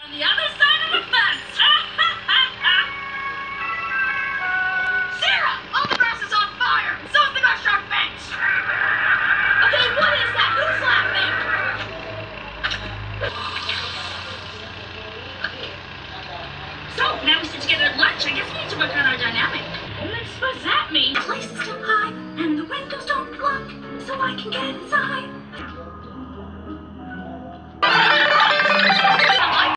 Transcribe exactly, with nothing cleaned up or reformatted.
The other side of the fence! Sarah! All the grass is on fire! So's the gosh darn fence! Okay, what is that? Who's laughing? So, now we sit together at lunch. I guess we need to work on our dynamic. What does that mean? The place is still high, and the windows don't lock, so I can get inside.